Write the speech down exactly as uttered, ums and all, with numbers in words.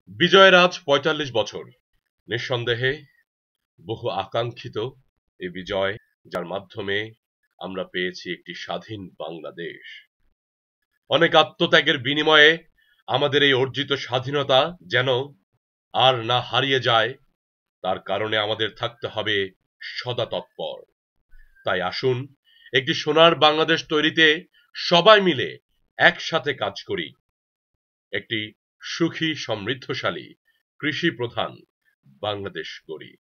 বিজয়ের আজ পঁয়তাল্লিশ বছর। নিঃসন্দেহে বহু আকাঙ্ক্ষিত এই বিজয়, যার মাধ্যমে আমরা পেয়েছি একটি স্বাধীন বাংলাদেশ। অনেক আত্মত্যাগের বিনিময়ে আমাদের এই অর্জিত স্বাধীনতা যেন আর না হারিয়ে যায়, তার কারণে আমাদের থাকতে হবে সদা তৎপর। তাই আসুন একটি সোনার বাংলাদেশ তৈরিতে সবাই মিলে একসাথে কাজ করি। একটি সুখী সমৃদ্ধশালী কৃষি প্রধান বাংলাদেশ গড়ি।